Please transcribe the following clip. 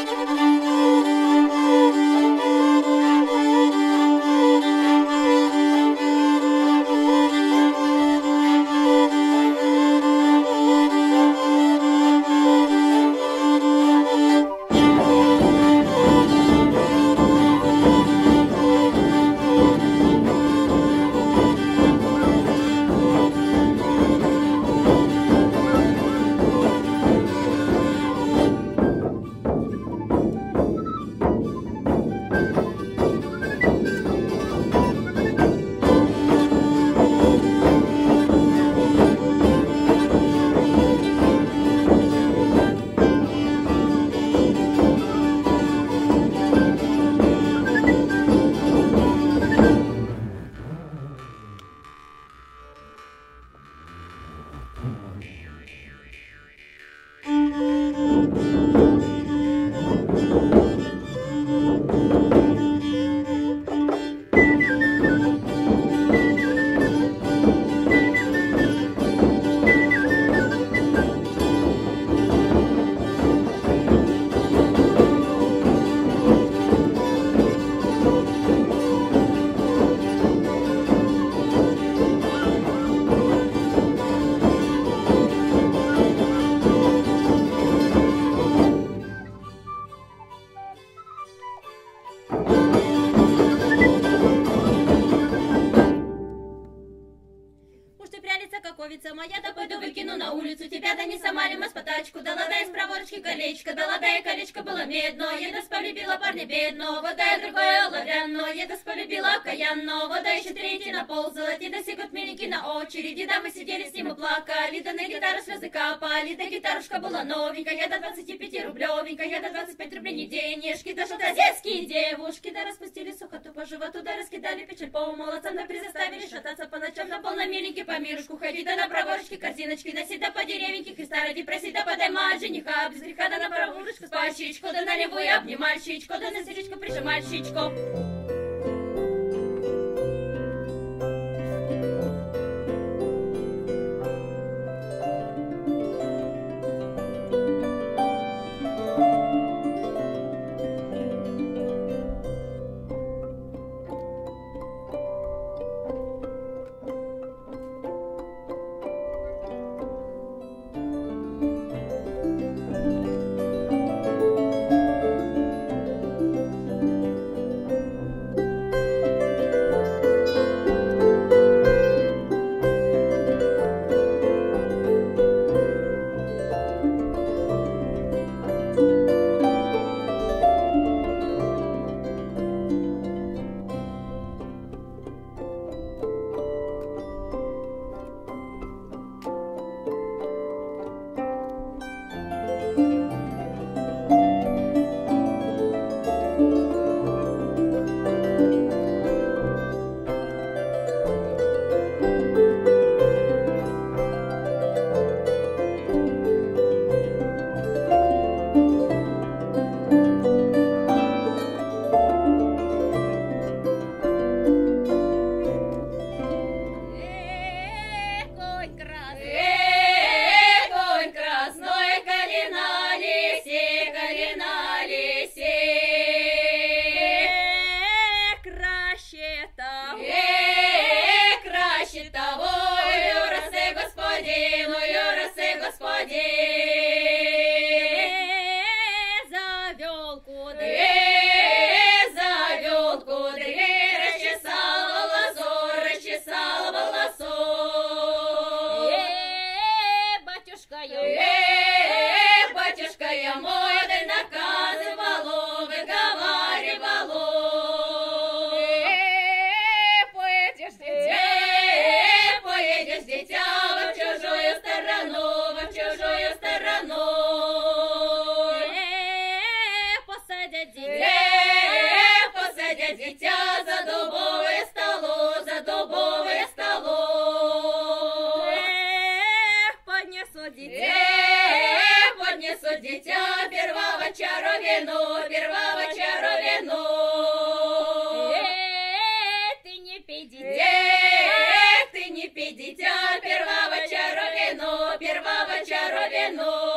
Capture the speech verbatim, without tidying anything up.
Моя, да пойду выкину на улицу тебя, да не сама ли с потачку, да ладая с праворучки колечко, да ладая колечко было медно, я да сполюбила парня бедно, вода я другое оловянно, я да сполюбила окаянно, вода еще третий наползала, ти да секут миленький на очереди, да мы сидели с ним и плакали, да на гитару слезы капали, да гитарушка была новенькая, я до двадцати пяти рублевенькая, я до двадцать пять рублей не денежки, да что-то детские девушки, да распустили сухоту по животу, да раскидали печаль по молодцам, да призаставили шататься по ночам, да полно миленький по мирушку ходить, да на праворучки корзиночки носить, да по деревеньке Христа ради просить, да подаймать жениха без греха, да на праворучку спать щечку, да на левую обнимать щечку, да на сердечко прижимать щечку. Первого чаровину, первого чаровину.